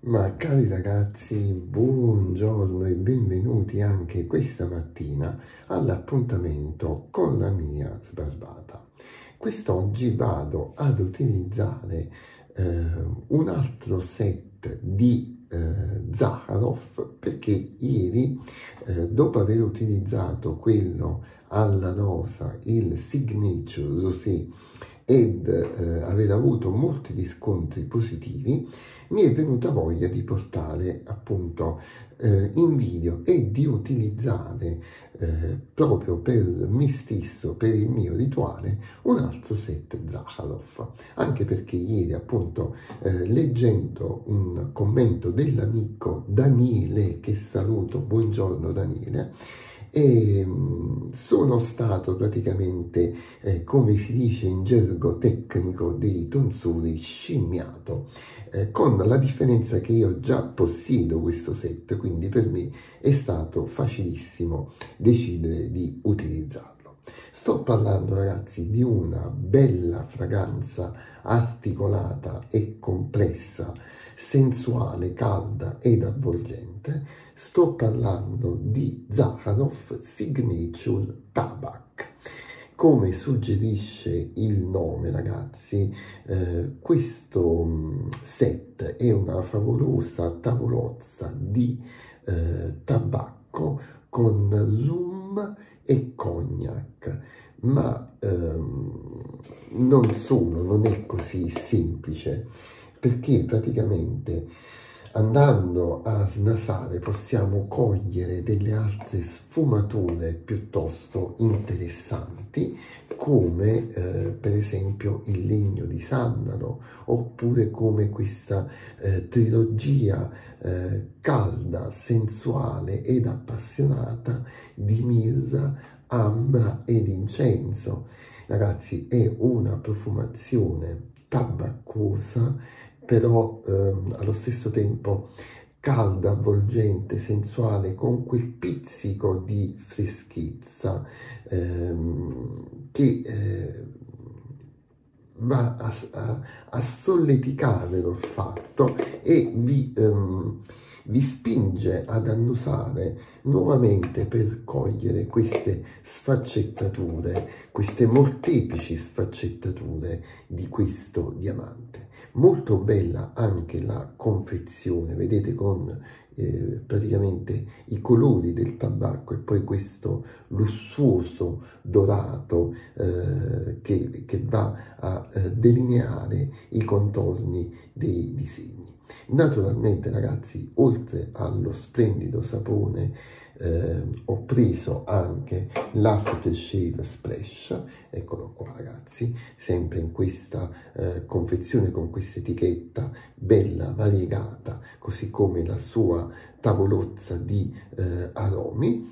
Ma cari ragazzi, buongiorno e benvenuti anche questa mattina all'appuntamento con la mia sbarbata. Quest'oggi vado ad utilizzare un altro set di Zakharov perché ieri, dopo aver utilizzato quello alla rosa, il Signature Rosé, ed aver avuto molti riscontri positivi, mi è venuta voglia di portare appunto in video e di utilizzare proprio per me stesso, per il mio rituale, un altro set Zakharov, anche perché ieri appunto leggendo un commento dell'amico Daniele, che saluto, buongiorno Daniele, e sono stato praticamente, come si dice in gergo tecnico dei tonsuri, scimmiato, con la differenza che io già possiedo questo set, quindi per me è stato facilissimo decidere di utilizzarlo. Sto parlando, ragazzi, di una bella fragranza articolata e complessa, sensuale, calda ed avvolgente. Sto parlando di Zakharov Signature Tabac. Come suggerisce il nome, ragazzi, questo set è una favolosa tavolozza di tabacco con rum e cognac, ma non è così semplice, perché praticamente andando a snasare possiamo cogliere delle altre sfumature piuttosto interessanti, come per esempio il legno di sandalo, oppure come questa trilogia calda, sensuale ed appassionata di mirra, ambra ed incenso. Ragazzi, è una profumazione tabaccosa, però allo stesso tempo calda, avvolgente, sensuale, con quel pizzico di freschezza che va a solleticare l'olfatto e vi spinge ad annusare nuovamente per cogliere queste sfaccettature, queste molteplici sfaccettature di questo diamante. Molto bella anche la confezione, vedete, con praticamente i colori del tabacco e poi questo lussuoso dorato che va a delineare i contorni dei disegni. Naturalmente, ragazzi, oltre allo splendido sapone, ho preso anche l'Aftershave Splash, eccolo qua ragazzi, sempre in questa confezione con questa etichetta bella variegata, così come la sua tavolozza di aromi.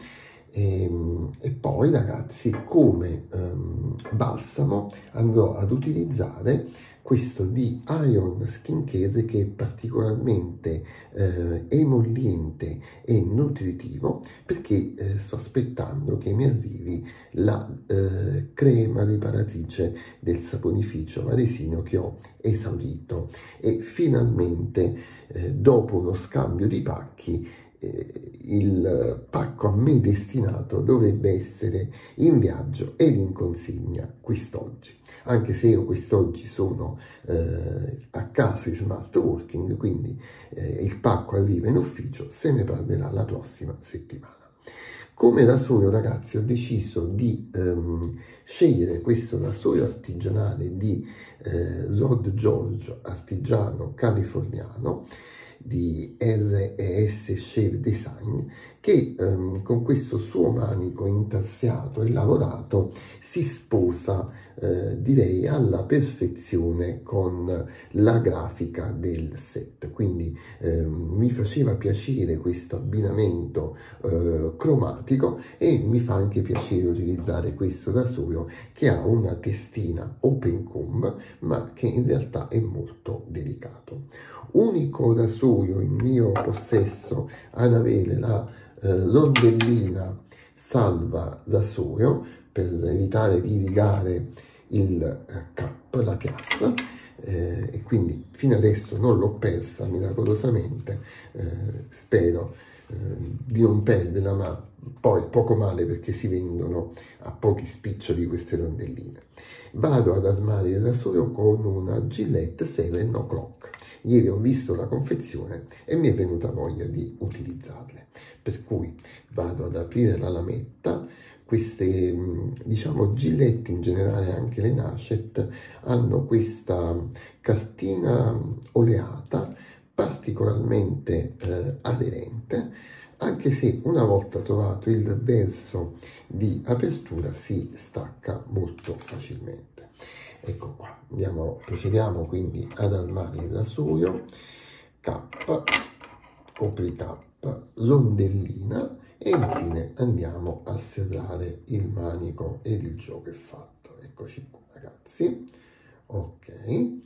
E poi, ragazzi, come balsamo andrò ad utilizzare questo di Ion Skincare, che è particolarmente emolliente e nutritivo, perché sto aspettando che mi arrivi la crema riparatrice del saponificio Varesino che ho esaurito, e finalmente dopo uno scambio di pacchi il pacco a me destinato dovrebbe essere in viaggio ed in consegna quest'oggi, anche se io quest'oggi sono a casa in smart working, quindi il pacco arriva in ufficio, se ne parlerà la prossima settimana. Come rasoio, ragazzi, ho deciso di scegliere questo rasoio artigianale di Rod George, artigiano californiano, di RES Shave Design, che con questo suo manico intarsiato e lavorato si sposa direi alla perfezione con la grafica del set, quindi mi faceva piacere questo abbinamento cromatico, e mi fa anche piacere utilizzare questo rasoio che ha una testina open comb ma che in realtà è molto delicato. Unico rasoio in mio possesso ad avere la rondellina salva rasoio per evitare di rigare il cap, la piazza, e quindi fino adesso non l'ho persa miracolosamente, spero di non perderla, ma poi poco male perché si vendono a pochi spiccioli queste rondelline. Vado ad armare il rasoio con una Gillette 7 O'Clock. Ieri ho visto la confezione e mi è venuta voglia di utilizzarle, per cui vado ad aprire la lametta. Queste, diciamo, Gillette, in generale anche le Nacet, hanno questa cartina oleata particolarmente aderente, anche se una volta trovato il verso di apertura si stacca molto facilmente. Ecco qua, procediamo quindi ad armare il rasoio, cappa, copricappa, rondellina e infine andiamo a serrare il manico ed il gioco è fatto. Eccoci qua ragazzi, ok.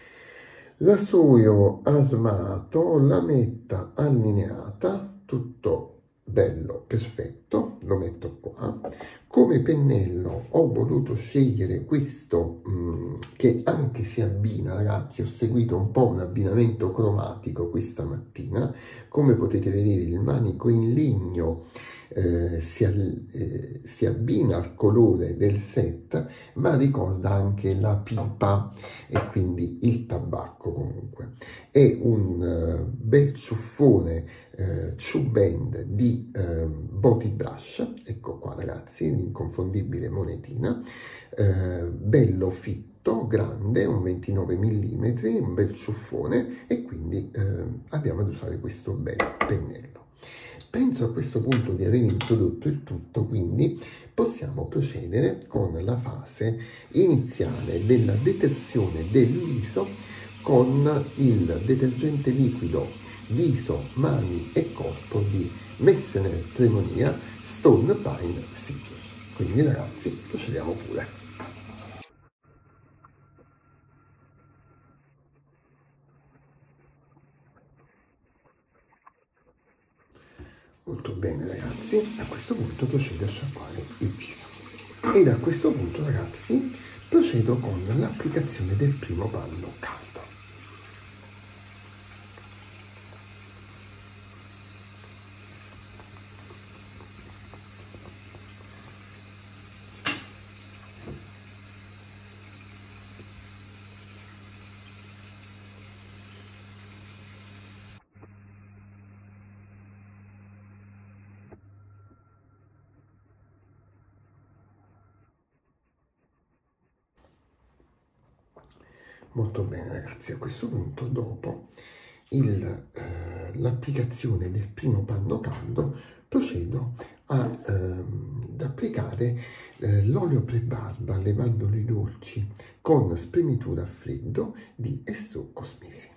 Rasoio armato, lametta allineata, tutto bello, perfetto, lo metto qua. Come pennello ho voluto scegliere questo che anche si abbina, ragazzi, ho seguito un po' un abbinamento cromatico questa mattina. Come potete vedere il manico in legno si abbina al colore del set, ma ricorda anche la pipa e quindi il tabacco. Comunque è un bel ciuffone True Band di Body Brush, ecco qua ragazzi, l'inconfondibile monetina, bello fitto, grande, un 29 mm, un bel ciuffone, e quindi abbiamo ad usare questo bel pennello. Penso a questo punto di aver introdotto il tutto, quindi possiamo procedere con la fase iniziale della detersione del viso con il detergente liquido viso, mani e corpo di Messener Tremonia Stone Pine Citrus. Quindi ragazzi, procediamo pure. Molto bene ragazzi, a questo punto procedo a sciacquare il viso. Ed a questo punto ragazzi procedo con l'applicazione del primo panno caldo. Molto bene ragazzi, a questo punto dopo l'applicazione del primo panno caldo procedo ad applicare l'olio pre-barba alle mandorle dolci con spremitura a freddo di Estro Cosmesi.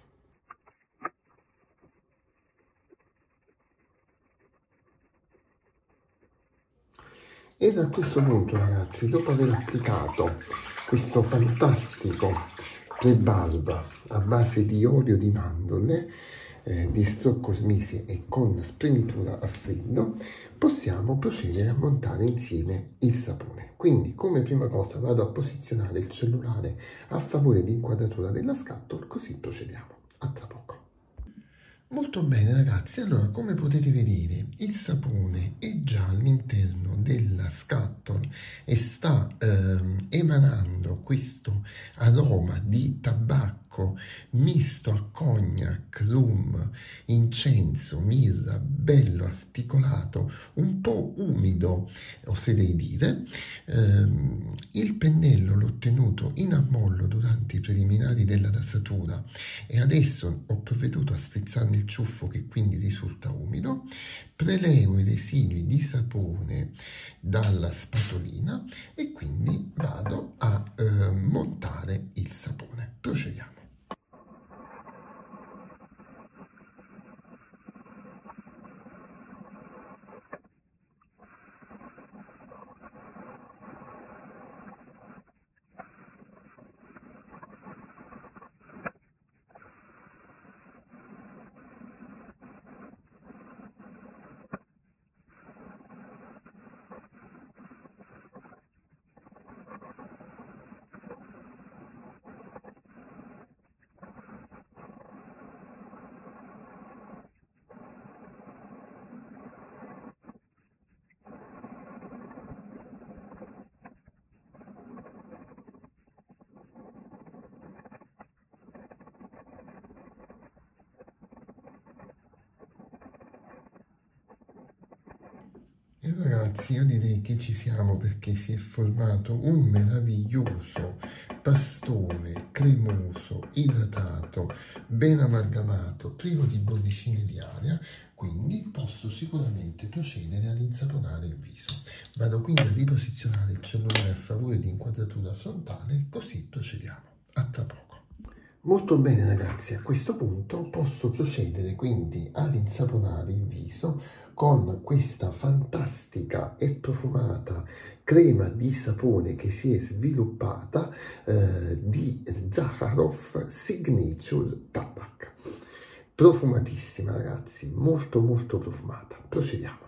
Ed a questo punto ragazzi, dopo aver applicato questo fantastico pre-barba a base di olio di mandorle, di Cosmesi e con spremitura a freddo, possiamo procedere a montare insieme il sapone. Quindi come prima cosa vado a posizionare il cellulare a favore di inquadratura della scatola, così procediamo. A tra poco. Molto bene ragazzi, allora come potete vedere il sapone è già all'interno della scatola e sta emanando questo aroma di tabacco misto a cognac, rum, incenso, mirra, bello articolato, un po' umido, oserei dire. Il pennello l'ho tenuto in ammollo durante i preliminari della rasatura e adesso ho provveduto a strizzarne il ciuffo, che quindi risulta umido. Prelevo i residui di sapone dalla spatolina e quindi vado a montare il sapone. Procediamo. E ragazzi, io direi che ci siamo perché si è formato un meraviglioso pastone cremoso, idratato, ben amalgamato, privo di bollicine di aria, quindi posso sicuramente procedere ad insaponare il viso. Vado quindi a riposizionare il cellulare a favore di inquadratura frontale, così procediamo. A tra poco. Molto bene ragazzi, a questo punto posso procedere quindi ad insaponare il viso con questa fantastica e profumata crema di sapone che si è sviluppata di Zakharov Signature Tabak. Profumatissima ragazzi, molto molto profumata. Procediamo.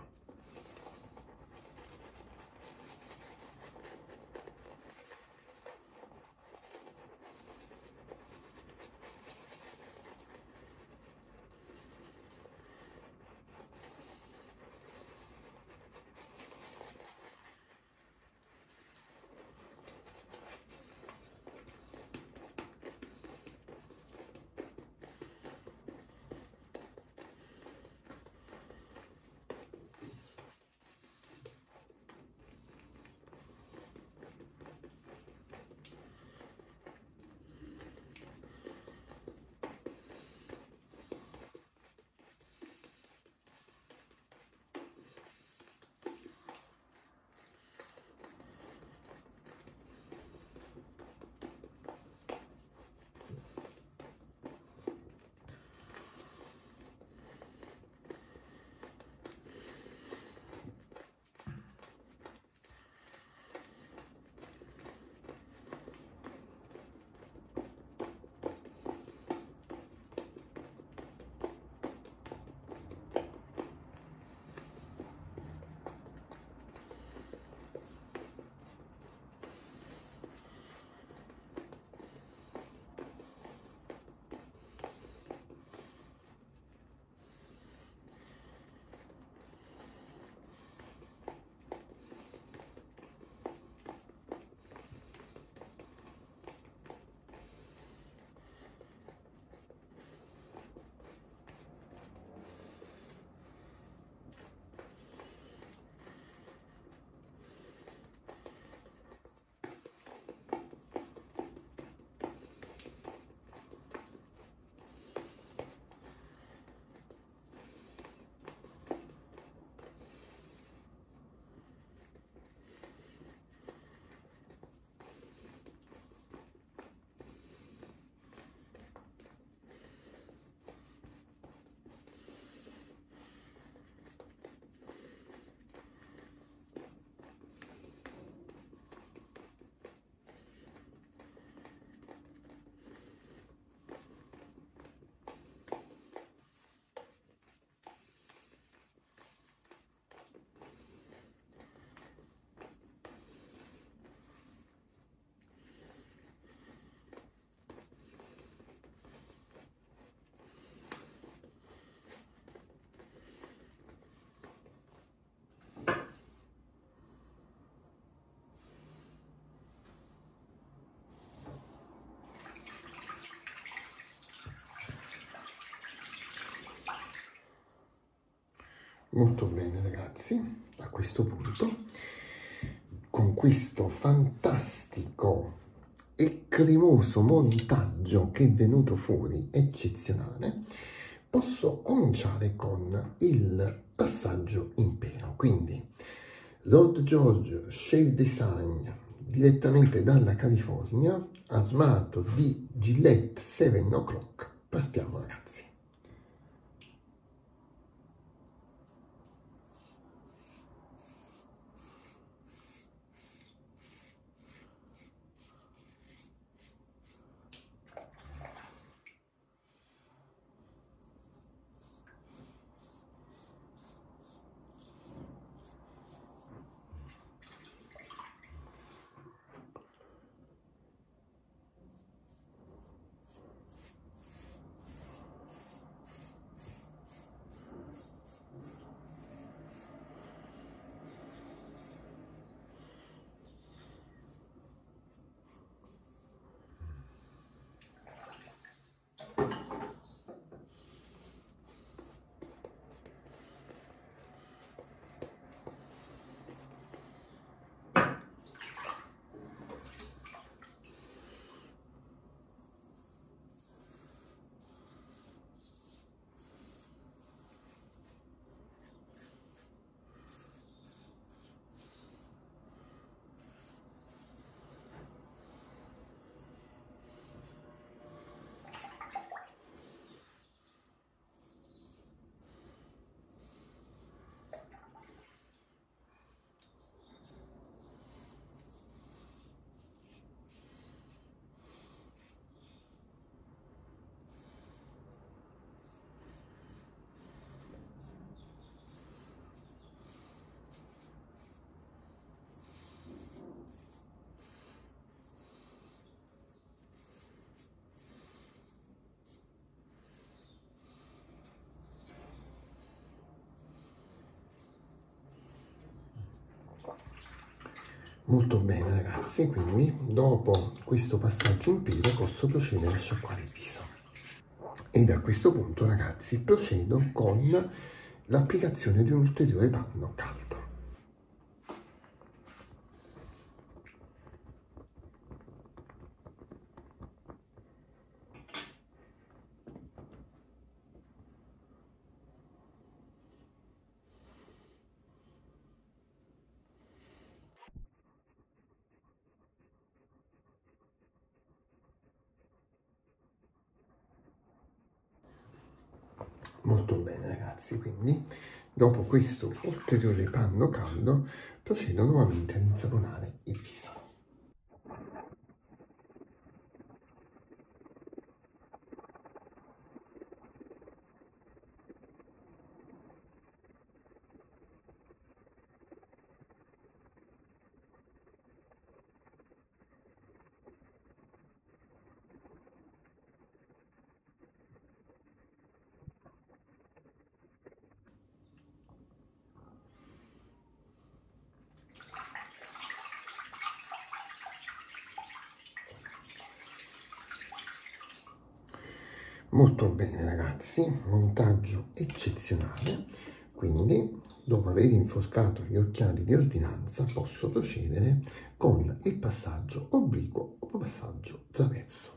Molto bene ragazzi, a questo punto, con questo fantastico e cremoso montaggio che è venuto fuori, eccezionale, posso cominciare con il passaggio in pelo. Quindi, Lord George Shave Design, direttamente dalla California, asmato di Gillette 7 O'Clock. Partiamo ragazzi. Molto bene ragazzi, quindi dopo questo passaggio in pilo posso procedere a sciacquare il viso. E a questo punto ragazzi procedo con l'applicazione di un ulteriore panno caldo. Molto bene ragazzi, quindi dopo questo ulteriore panno caldo procedo nuovamente ad insaponare il viso. Molto bene ragazzi, montaggio eccezionale, quindi dopo aver inforcato gli occhiali di ordinanza posso procedere con il passaggio obliquo o passaggio traverso.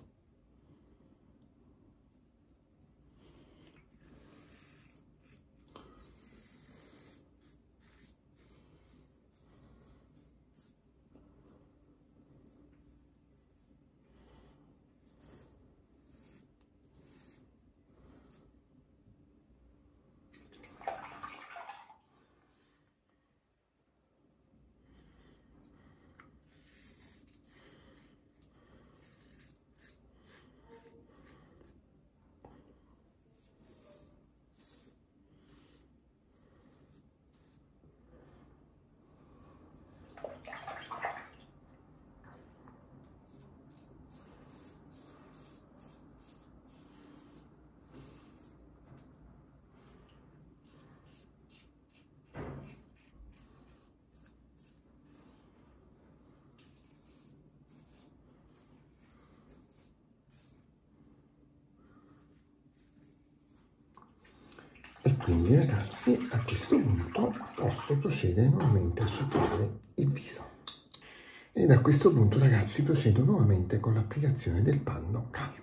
E quindi ragazzi a questo punto posso procedere nuovamente a sciacquare il viso. Ed a questo punto ragazzi procedo nuovamente con l'applicazione del panno caldo.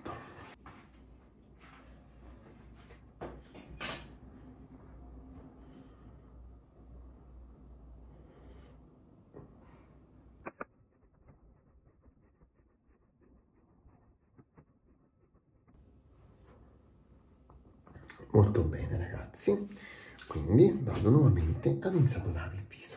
Molto bene ragazzi, quindi vado nuovamente ad insaponare il viso.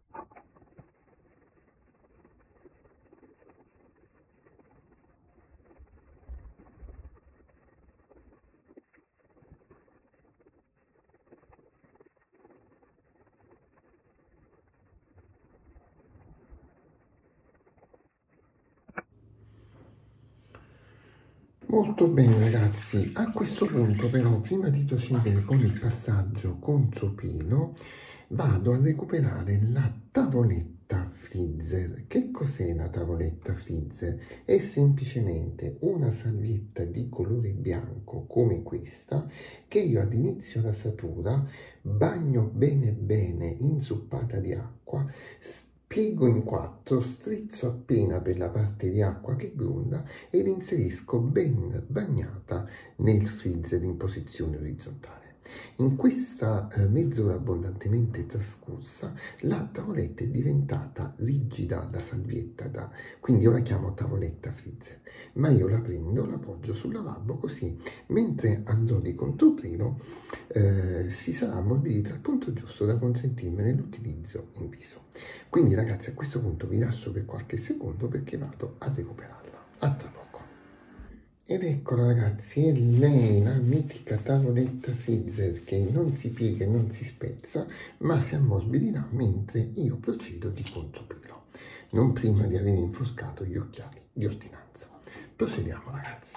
Molto bene ragazzi, a questo punto però prima di procedere con il passaggio contropelo vado a recuperare la tavoletta freezer. Che cos'è la tavoletta freezer? È semplicemente una salvietta di colore bianco come questa che io ad inizio rasatura bagno bene bene inzuppata di acqua, piego in quattro, strizzo appena per la parte di acqua che gronda ed inserisco ben bagnata nel freezer in posizione orizzontale. In questa mezz'ora abbondantemente trascorsa la tavoletta è diventata rigida, la salvietta, quindi io la chiamo tavoletta freezer, ma io la prendo, la appoggio sul lavabo così mentre andrò di contropieno si sarà ammorbidita al punto giusto da consentirmi l'utilizzo in viso. Quindi ragazzi a questo punto vi lascio per qualche secondo perché vado a recuperarla. A tra poco. Ed eccola ragazzi, è lei la mitica tavoletta freezer che non si piega e non si spezza ma si ammorbidirà mentre io procedo di contropelo, non prima di aver inforcato gli occhiali di ordinanza. Procediamo ragazzi.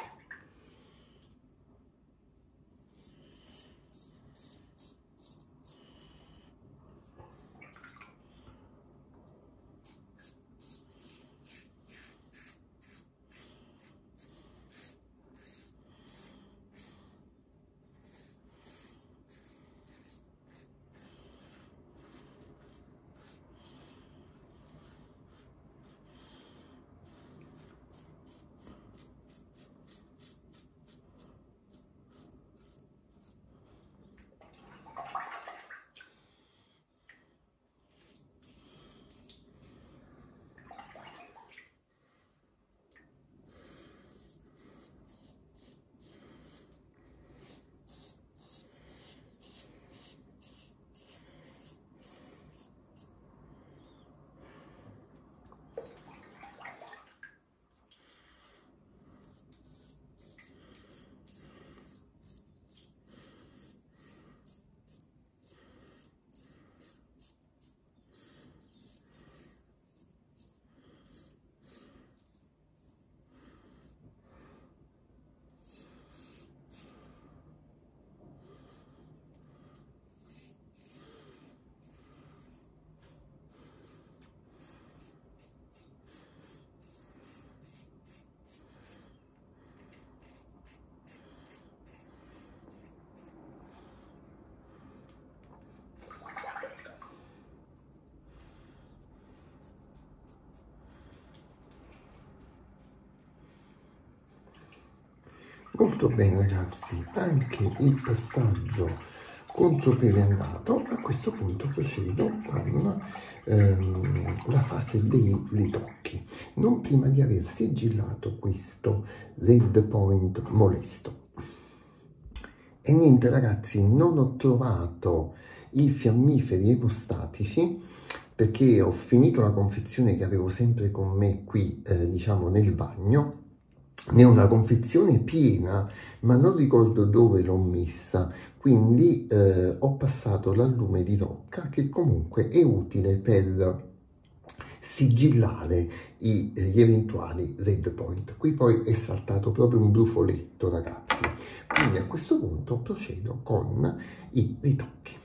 Molto bene ragazzi, anche il passaggio contropelo è andato. A questo punto procedo con la fase dei ritocchi, non prima di aver sigillato questo red point molesto. E niente ragazzi, non ho trovato i fiammiferi emostatici perché ho finito la confezione che avevo sempre con me qui, diciamo nel bagno. Ne ho una confezione piena, ma non ricordo dove l'ho messa, quindi ho passato l'allume di rocca, che comunque è utile per sigillare gli eventuali red point. Qui poi è saltato proprio un brufoletto ragazzi, quindi a questo punto procedo con i ritocchi.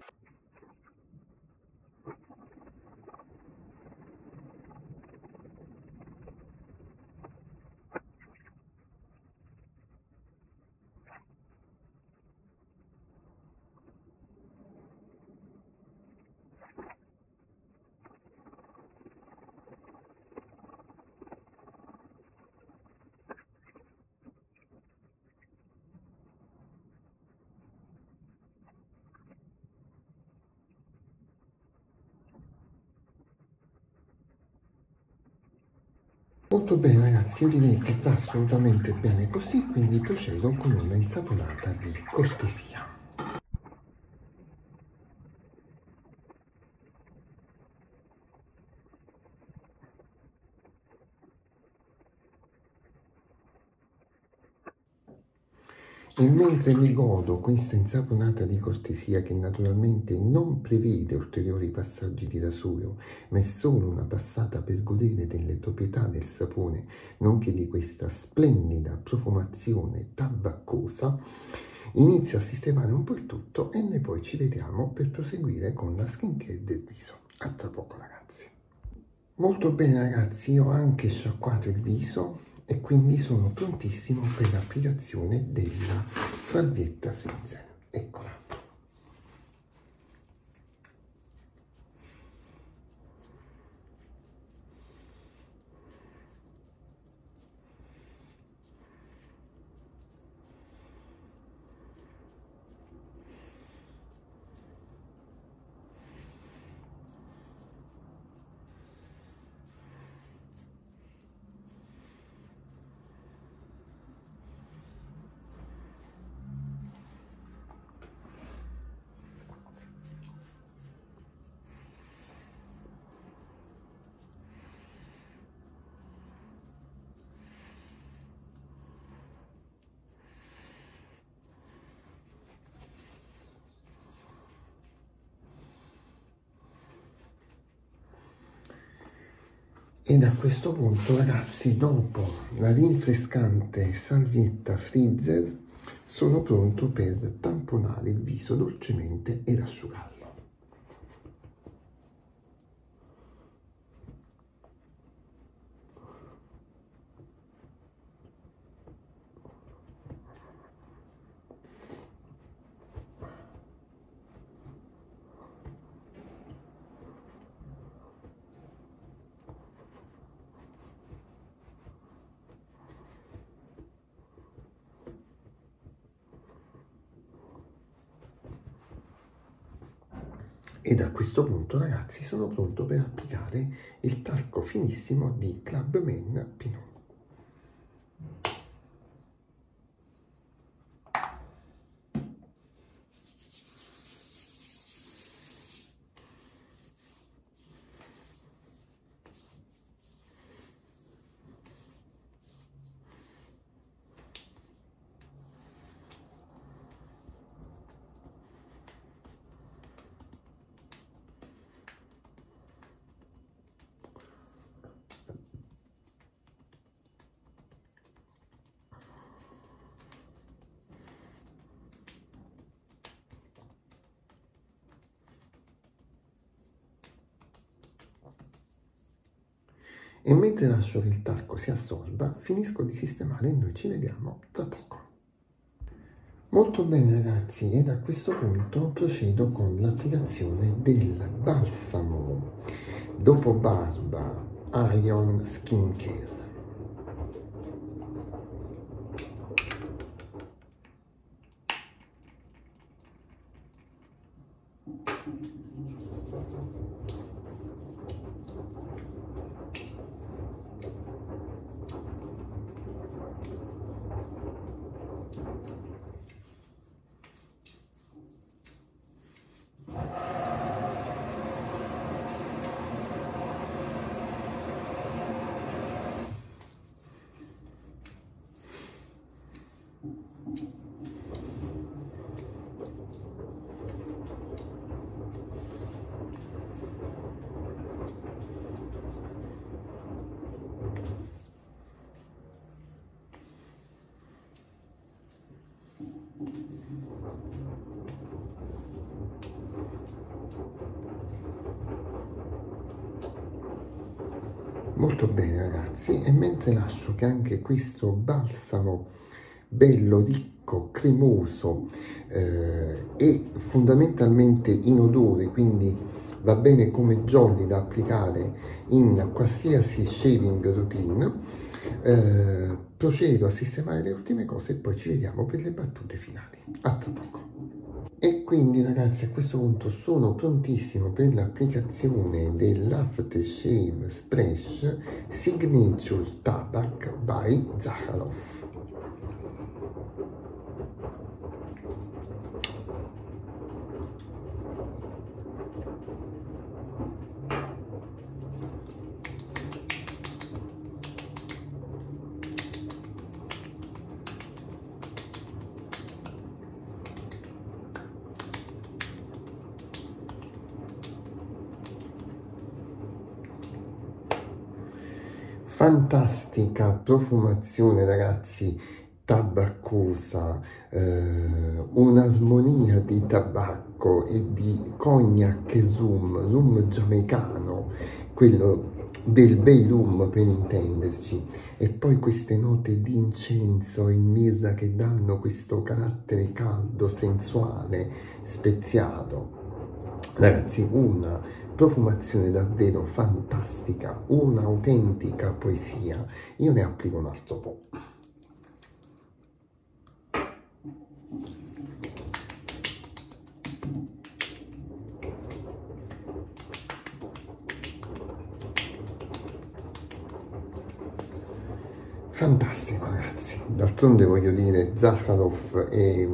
Molto bene ragazzi, io direi che va assolutamente bene così, quindi procedo con una insaponata di cortesia. E mentre mi godo questa insaponata di cortesia, che naturalmente non prevede ulteriori passaggi di rasoio, ma è solo una passata per godere delle proprietà del sapone, nonché di questa splendida profumazione tabaccosa, inizio a sistemare un po' il tutto e noi poi ci vediamo per proseguire con la skincare del viso. A tra poco ragazzi. Molto bene ragazzi, io ho anche sciacquato il viso e quindi sono prontissimo per l'applicazione della salvietta Frizzer. Eccola. Ed a questo punto ragazzi, dopo la rinfrescante salvietta Frizzer, sono pronto per tamponare il viso dolcemente ed asciugarlo. Ed a questo punto ragazzi sono pronto per applicare il talco finissimo di Club Men Pinot. E mentre lascio che il talco si assorba, finisco di sistemare e noi ci vediamo tra poco. Molto bene ragazzi, ed a questo punto procedo con l'applicazione del balsamo dopo barba Ion Skincare. Molto bene ragazzi, e mentre lascio che anche questo balsamo bello, ricco, cremoso e fondamentalmente inodore, quindi va bene come jolly da applicare in qualsiasi shaving routine, procedo a sistemare le ultime cose e poi ci vediamo per le battute finali. A tra poco. E quindi ragazzi, a questo punto sono prontissimo per l'applicazione dell'Aftershave Splash Signature Tabac by Zakharov. Fantastica profumazione ragazzi, tabaccosa, un'armonia di tabacco e di cognac e rum giamaicano, quello del bay rum per intenderci, e poi queste note di incenso e mirra che danno questo carattere caldo, sensuale, speziato. Ragazzi, una profumazione davvero fantastica, un'autentica poesia. Io ne applico un altro po'. Fantastico ragazzi, d'altronde voglio dire, Zakharov è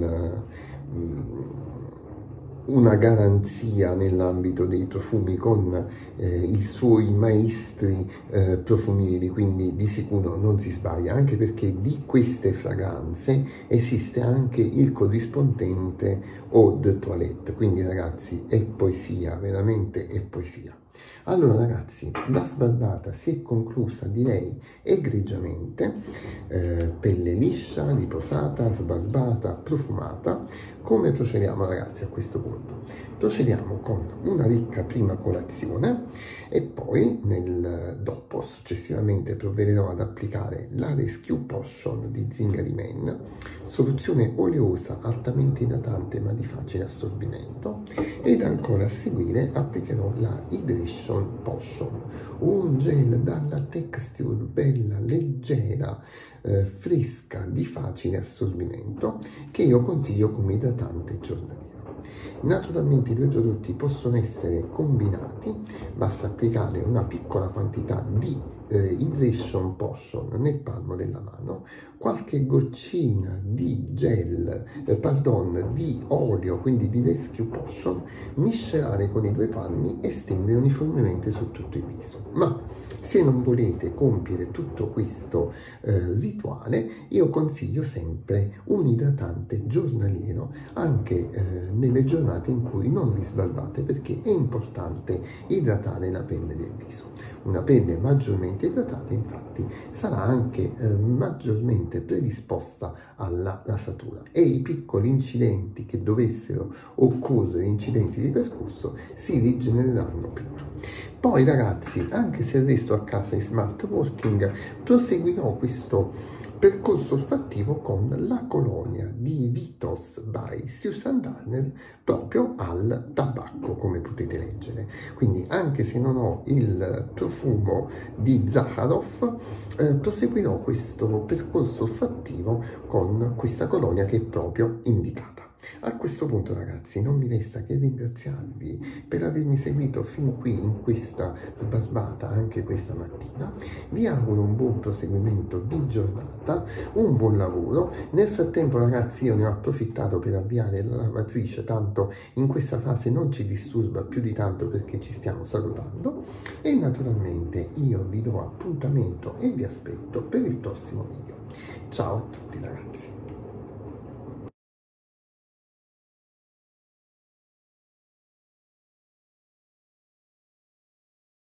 una garanzia nell'ambito dei profumi con i suoi maestri profumieri, quindi di sicuro non si sbaglia, anche perché di queste fragranze esiste anche il corrispondente Eau de Toilette, quindi ragazzi è poesia, veramente è poesia. Allora ragazzi, la sbarbata si è conclusa direi egregiamente, pelle liscia, riposata, sbarbata, profumata. Come procediamo ragazzi a questo punto? Procediamo con una ricca prima colazione e poi dopo successivamente provvederò ad applicare la Rescue Potion di Zingari Man, soluzione oleosa altamente idratante ma di facile assorbimento, ed ancora a seguire applicherò la Hydration Potion, un gel dalla texture bella, leggera, fresca, di facile assorbimento, che io consiglio come idratante giornaliero. Naturalmente i due prodotti possono essere combinati, basta applicare una piccola quantità di Hydration Potion nel palmo della mano, qualche goccina di di olio, quindi di Rescue Potion, miscelare con i due palmi e stendere uniformemente su tutto il viso. Ma se non volete compiere tutto questo rituale, io consiglio sempre un idratante giornaliero anche nelle giornate in cui non vi sbarbate, perché è importante idratare la pelle del viso. Una pelle maggiormente idratata infatti sarà anche maggiormente predisposta alla rasatura, e i piccoli incidenti che dovessero occorrere, incidenti di percorso, si rigenereranno prima. Poi ragazzi, anche se resto a casa in smart working, proseguirò questo percorso olfattivo con la colonia di Vitos by Susan Darner proprio al tabacco, come potete leggere. Quindi anche se non ho il profumo di Zakharov, proseguirò questo percorso olfattivo con questa colonia che è proprio indicata. A questo punto ragazzi non mi resta che ringraziarvi per avermi seguito fin qui in questa sbarbata anche questa mattina. Vi auguro un buon proseguimento di giornata, un buon lavoro. Nel frattempo ragazzi io ne ho approfittato per avviare la lavatrice, tanto in questa fase non ci disturba più di tanto perché ci stiamo salutando, e naturalmente io vi do appuntamento e vi aspetto per il prossimo video. Ciao a tutti ragazzi.